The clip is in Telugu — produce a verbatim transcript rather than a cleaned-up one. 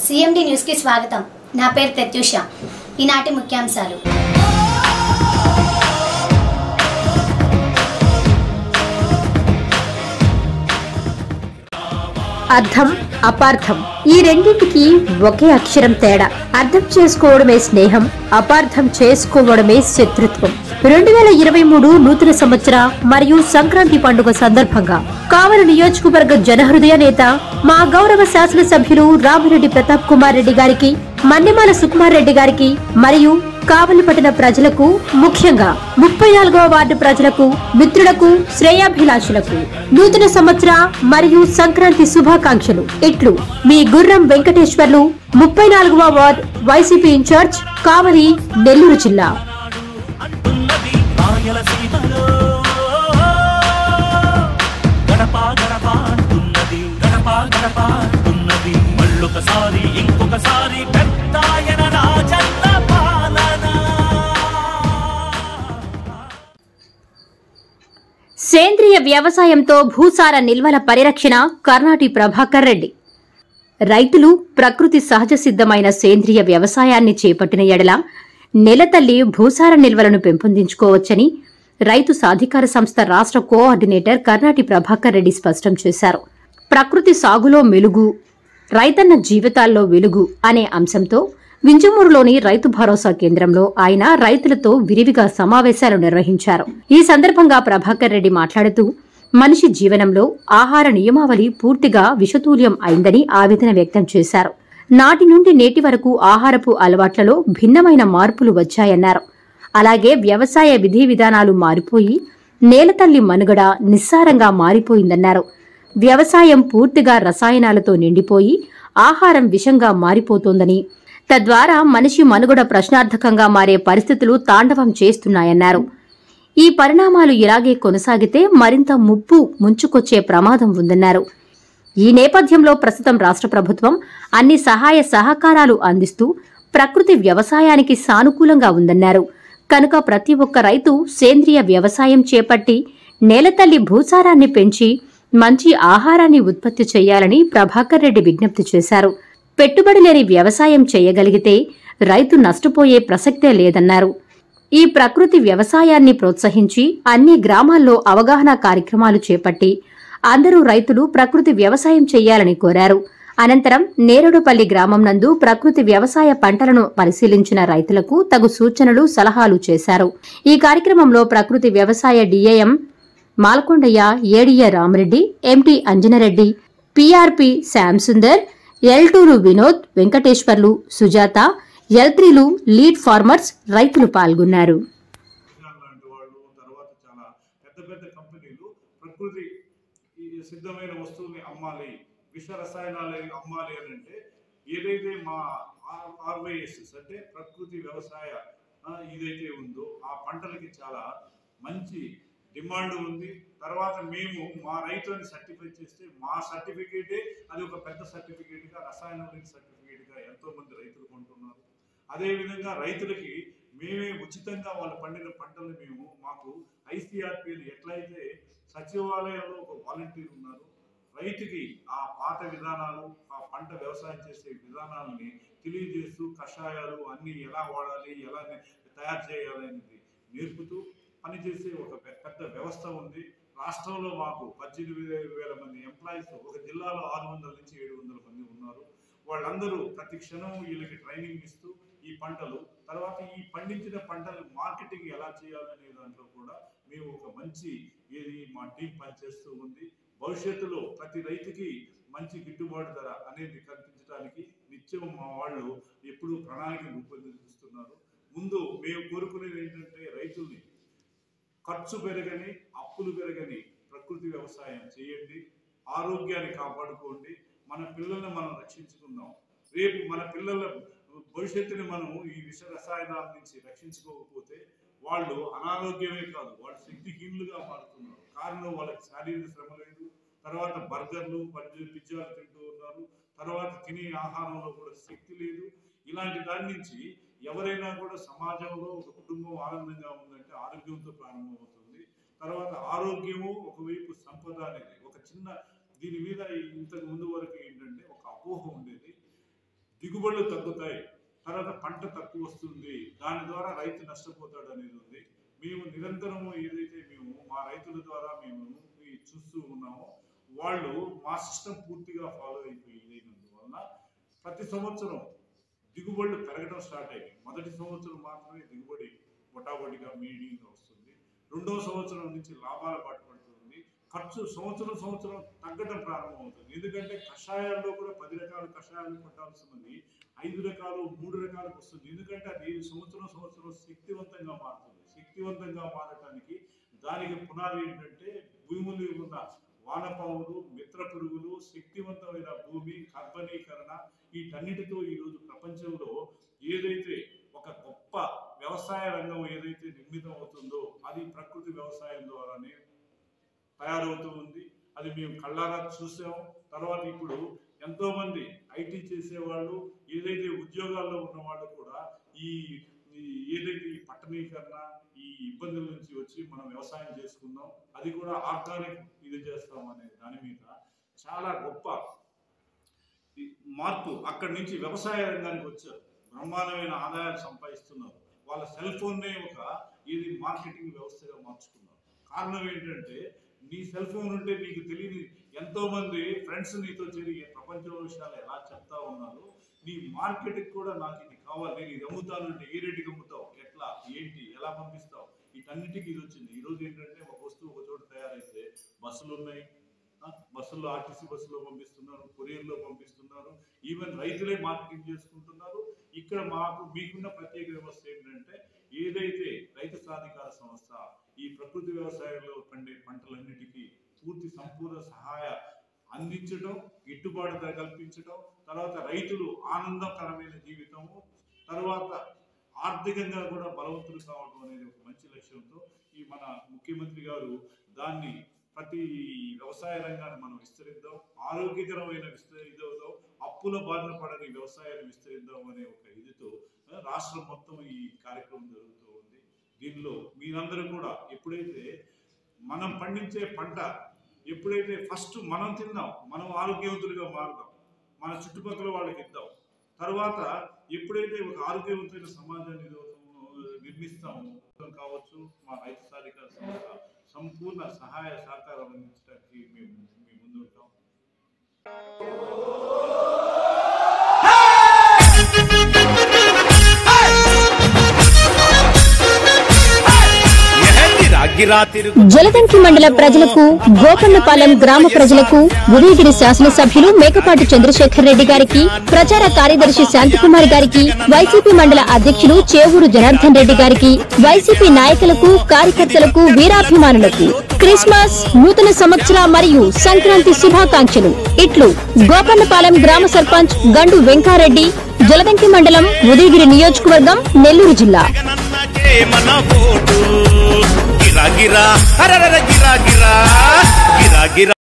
సిఎండి న్యూస్ కి స్వాగతం. నా పేరు ప్రత్యూష. ఈనాటి ముఖ్యాంశాలు. అర్థం అపార్థం ఈ రెండింటికి ఒకే అక్షరం తేడా. అర్థం చేసుకోవడమే స్నేహం, అపార్థం చేసుకోవడమే శత్రుత్వం. రెండు వేల ఇరవై మూడు నూతన సంవత్సర మరియు సంక్రాంతి పండుగ సందర్భంగా కావలి నియోజకవర్గ జనహృదయ నేత మా గౌరవ శాసనసభ్యులు రామిరెడ్డి ప్రతాప్ కుమార్ రెడ్డి గారికి, మన్నెమాల సుకుమార్ రెడ్డి గారికి మరియు కావలి పట్టణ ప్రజలకు, ముఖ్యంగా ముప్పై నాలుగవ వార్డు ప్రజలకు, మిత్రులకు, శ్రేయాభిలాషులకు నూతన సంవత్సర మరియు సంక్రాంతి శుభాకాంక్షలు. ఇట్లు మీ గుర్రం వెంకటేశ్వర్లు, ముప్పై నాలుగవ ward YCP incharge, Kavali, Nellore జిల్లా. సేంద్రియ వ్యవసాయంతో భూసార నిల్వల పరిరక్షణ కర్నాటి ప్రభాకర్ రెడ్డి. రైతులు ప్రకృతి సహజ సిద్ధమైన సేంద్రియ వ్యవసాయాన్ని చేపట్టిన ఎడల నెలతల్లి భూసార నిల్వలను పెంపొందించుకోవచ్చని రైతు సాధికార సంస్థ రాష్ట్ర కోఆర్డినేటర్ కర్నాటి ప్రభాకర్ రెడ్డి స్పష్టం చేశారు. ప్రకృతి సాగులో మెలుగు, రైతన్న జీవితాల్లో వెలుగు అనే అంశంతో వింజమూరులోని రైతు భరోసా కేంద్రంలో ఆయన రైతులతో విరివిగా సమావేశాలు నిర్వహించారు. ఈ సందర్భంగా ప్రభాకర్ రెడ్డి మాట్లాడుతూ, మనిషి జీవనంలో ఆహార నియమావళి పూర్తిగా విషతూల్యం అయిందని ఆవేదన వ్యక్తం చేశారు. నాటి నుండి నేటి వరకు ఆహారపు అలవాట్లలో భిన్నమైన మార్పులు వచ్చాయన్నారు. అలాగే వ్యవసాయ విధి విధానాలు మారిపోయి నేలతల్లి మనుగడ నిస్సారంగా మారిపోయిందన్నారు. వ్యవసాయం పూర్తిగా రసాయనాలతో నిండిపోయి ఆహారం విషంగా మారిపోతోందని, తద్వారా మనిషి మనుగడ ప్రశ్నార్థకంగా మారే పరిస్థితులు తాండవం చేస్తున్నాయన్నారు. ఈ పరిణామాలు ఇలాగే కొనసాగితే మరింత ముప్పు ముంచుకొచ్చే ప్రమాదం ఉందన్నారు. ఈ నేపథ్యంలో ప్రస్తుతం రాష్ట్ర ప్రభుత్వం అన్ని సహాయ సహకారాలు అందిస్తూ ప్రకృతి వ్యవసాయానికి సానుకూలంగా ఉందన్నారు. కనుక ప్రతి ఒక్క రైతు సేంద్రియ వ్యవసాయం చేపట్టి నేలతల్లి భూసారాన్ని పెంచి మంచి ఆహారాన్ని ఉత్పత్తి చేయాలని ప్రభాకర్ రెడ్డి విజ్ఞప్తి చేశారు. పెట్టుబడి లేని వ్యవసాయం చేయగలిగితే రైతు నష్టపోయే ప్రసక్తే లేదన్నారు. ఈ ప్రకృతి వ్యవసాయాన్ని ప్రోత్సహించి అన్ని గ్రామాల్లో అవగాహన కార్యక్రమాలు చేపట్టి అందరూ రైతులు ప్రకృతి వ్యవసాయం చేయాలని కోరారు. అనంతరం నేరేడుపల్లి గ్రామం నందు ప్రకృతి వ్యవసాయ పంటలను పరిశీలించిన రైతులకు తగు సూచనలు, సలహాలు చేశారు. ఈ కార్యక్రమంలో ప్రకృతి వ్యవసాయ DAM Malkondaiah, ADA Ramareddy, MT Anjanareddy, PRP Shyam Sundar, ఎల్టూరు వినోద్, వెంకటేశ్వర్లు, సుజాత, ఎల్త్రీలు, లీడ్ ఫార్మర్స్ రైతులు పాల్గొన్నారు. సిద్ధమైన వస్తువుల్ని అమ్మాలి, విష రసాయనాలు అమ్మాలి అని అంటే ఏదైతే మా ఆర్వైఎస్ అంటే ప్రకృతి వ్యవసాయ ఇదైతే ఉందో ఆ పంటలకి చాలా మంచి డిమాండ్ ఉంది. తర్వాత మేము మా రైతుని సర్టిఫై చేస్తే మా సర్టిఫికేటే అది ఒక పెద్ద సర్టిఫికేట్గా, రసాయనం లేని సర్టిఫికేట్గా ఎంతో మంది రైతులు కొంటున్నారు. అదేవిధంగా రైతులకి మేమే ఉచితంగా వాళ్ళు పండిన పంటలు మేము మాకు ఐసీఆర్పీలు ఎట్లయితే సచివాలయంలో ఒక వాలంటీర్ ఉన్నారు, రైతుకి ఆ పాత విధానాలు, ఆ పంట వ్యవసాయం చేసే విధానాలని తెలియజేస్తూ కషాయాలు అన్నీ ఎలా వాడాలి, ఎలా తయారు చేయాలి అనేది నేర్పుతూ పనిచేసే ఒక పెద్ద వ్యవస్థ ఉంది. రాష్ట్రంలో మాకు పద్దెనిమిది వేల మంది ఎంప్లాయీస్, ఒక జిల్లాలో ఆరు వందల నుంచి ఏడు వందల మంది ఉన్నారు. వాళ్ళందరూ ప్రతి క్షణం వీళ్ళకి ట్రైనింగ్ ఇస్తూ ఈ పంటలు, తర్వాత ఈ పండించిన పంటలు మార్కెటింగ్ ఎలా చేయాలనే దాంట్లో కూడా మేము ఒక మంచి ఏది మా టీం పనిచేస్తూ ఉంది. భవిష్యత్తులో ప్రతి రైతుకి మంచి గిట్టుబాటు ధర అనేది కల్పించడానికి నిత్యం మా వాళ్ళు ఎప్పుడూ ప్రణాళిక రూపొందిస్తున్నారు. ముందు మేము కోరుకునేది ఏంటంటే రైతుల్ని ఖర్చు పెరగని, అప్పులు పెరగని ప్రకృతి వ్యవసాయం చేయండి, ఆరోగ్యాన్ని కాపాడుకోండి, మన పిల్లల్ని మనం రక్షించుకుందాం. రేపు మన పిల్లల భవిష్యత్తుని మనము ఈ విష రసాయనాల నుంచి రక్షించుకోకపోతే వాళ్ళు అనారోగ్యమే కాదు, వాళ్ళు శక్తిహీనులుగా మారుతున్నారు. కారణం వాళ్ళకి శారీరక శ్రమ లేదు, తర్వాత బర్గర్లు, పిజ్జాలు తింటూ ఉన్నారు, తర్వాత తినే ఆహారంలో కూడా శక్తి లేదు. ఇలాంటి దాని నుంచి ఎవరైనా కూడా సమాజంలో ఒక కుటుంబం ఆనందంగా ఉందంటే ఆరోగ్యంతో ప్రారంభమవుతుంది. తర్వాత ఆరోగ్యము ఒకవైపు సంపద అనేది ఒక చిన్న దీని మీద ఇంతకు ముందు వరకు ఏంటంటే ఒక అపోహ ఉండేది. దిగుబడులు తగ్గుతాయి, తర్వాత పంట తక్కువ వస్తుంది, దాని ద్వారా రైతు నష్టపోతాడు అనేది ఉంది. మేము నిరంతరము ఏదైతే మేము మా రైతుల ద్వారా మేము చూస్తూ ఉన్నామో వాళ్ళు మా సిస్టమ్ పూర్తిగా ఫాలో అయిపోయినందువలన ప్రతి సంవత్సరం దిగుబడులు పెరగడం స్టార్ట్ అయ్యాయి. మొదటి సంవత్సరం మాత్రమే దిగుబడి మొటాబడిగా మీడియంగా వస్తుంది, రెండవ సంవత్సరం నుంచి లాభాల బాట పడుతుంది, ఖర్చు సంవత్సరం సంవత్సరం తగ్గడం ప్రారంభమవుతుంది. ఎందుకంటే కషాయాల్లో కూడా పది రకాల కషాయాలు కొట్టాల్సినది ఐదు రకాలు మూడు రకాలకు వస్తుంది. ఎందుకంటే అది సంవత్సరం సంవత్సరం శక్తివంతంగా మారుతుంది. శక్తివంతంగా మారటానికి దానికి పునాది ఏంటంటే భూములు ఉన్న వానపాములు, మిత్ర పురుగులు, శక్తివంతమైన భూమి, కర్బనీకరణ, వీటన్నిటితో ఈరోజు ప్రపంచంలో ఏదైతే ఒక గొప్ప వ్యవసాయ రంగం ఏదైతే నిర్మితం అవుతుందో అది ప్రకృతి వ్యవసాయం ద్వారానే తయారవుతూ ఉంది. అది మేము కళ్ళారా చూసాం. తర్వాత ఇప్పుడు ఎంతో మంది ఐటీ చేసేవాళ్ళు, ఏదైతే ఉద్యోగాల్లో ఉన్న వాళ్ళు కూడా ఈ ఏదైతే ఈ పట్టణీకరణ ఈ ఇబ్బందుల నుంచి వచ్చి మనం వ్యవసాయం చేసుకుందాం, అది కూడా ఆర్గానిక్ ఇది చేస్తాం అనే దాని మీద చాలా గొప్ప మార్పు అక్కడి నుంచి వ్యవసాయ రంగానికి వచ్చారు. బ్రహ్మాండమైన ఆదాయాలు సంపాదిస్తున్నారు. వాళ్ళ సెల్ ఫోన్నే ఒక ఇది మార్కెటింగ్ వ్యవస్థగా మార్చుకున్నారు. కారణం ఏంటంటే నీ సెల్ ఫోన్ ఉంటే నీకు తెలియని ఎంతో మంది ఫ్రెండ్స్ నీతో చేరి ప్రపంచ విషయాలు ఎలా చెప్తా ఉన్నారు. నీ మార్కెట్కి కూడా నాకు ఇది కావాలి, నేను ఇది అమ్ముతాను అంటే ఏ రేటుకి అమ్ముతావు, ఎట్లా ఏంటి ఎలా పంపిస్తావు, వీటన్నిటికీ ఇది వచ్చింది. ఈరోజు ఏంటంటే ఒక వస్తువు ఒక చోట తయారైతే బస్సులు ఉన్నాయి, బస్సుల్లో ఆర్టీసీ బస్సులో పంపిస్తున్నారు, కొరియర్లో పంపిస్తున్నారు, ఈవెన్ రైతులే మార్కెటింగ్ చేసుకుంటున్నారు. ఇక్కడ మాకు మీకున్న ప్రత్యేక వ్యవస్థ ఏంటంటే ఏదైతే రైతు సాధికార సంస్థ ఈ ప్రకృతి వ్యవసాయంలో పండే పంటలన్నిటికీ పూర్తి సంపూర్ణ సహాయ అందించడం, గిట్టుబాటు ధర కల్పించడం, తర్వాత రైతులు ఆనందకరమైన జీవితము, తర్వాత ఆర్థికంగా కూడా బలవంతులు కావడం అనేది ఒక మంచి లక్ష్యంతో ఈ మన ముఖ్యమంత్రి గారు దాన్ని ప్రతి వ్యవసాయ రంగాన్ని మనం విస్తరిద్దాం, ఆరోగ్యకరమైన విస్తరిద్దాం, అప్పుల బారిన పడని వ్యవసాయాన్ని విస్తరిద్దాం అనే ఒక ఇదితో రాష్ట్రం మొత్తం ఈ కార్యక్రమం జరుగుతూ ఉంది. దీనిలో మీరందరూ కూడా ఎప్పుడైతే మనం పండించే పంట ఎప్పుడైతే ఫస్ట్ మనం తిందాం, మనం ఆరోగ్యవంతులుగా మారుదాం, మన చుట్టుపక్కల వాళ్ళకి ఇద్దాం, తర్వాత ఎప్పుడైతే ఒక ఆరోగ్యవంతమైన సమాజాన్ని నిర్మిస్తామో కావచ్చు మా రైతు సాధికార సంస్థ సంపూర్ణ సహాయ సహకారం అందించడానికి మేము మీ ముందు ఉంటాం. జలదంకి మండల ప్రజలకు, గోపన్నపాలెం గ్రామ ప్రజలకు ఉదయగిరి శాసనసభ్యులు మేకపాటి చంద్రశేఖర్ రెడ్డి గారికి, ప్రచార కార్యదర్శి శాంతికుమార్ గారికి, వైసీపీ మండల అధ్యక్షులు చేవూరు జనార్దన్ రెడ్డి గారికి, వైసీపీ నాయకులకు, కార్యకర్తలకు, వీరాభిమానులకు క్రిస్మస్, నూతన సంవత్సర మరియు సంక్రాంతి శుభాకాంక్షలు. ఇట్లు గోపన్నపాలెం గ్రామ సర్పంచ్ గండు వెంకారెడ్డి, జలదంకి మండలం, ఉదయగిరి నియోజకవర్గం, నెల్లూరు జిల్లా. గిరా గిరా గిరా గిరా గిరా గిరా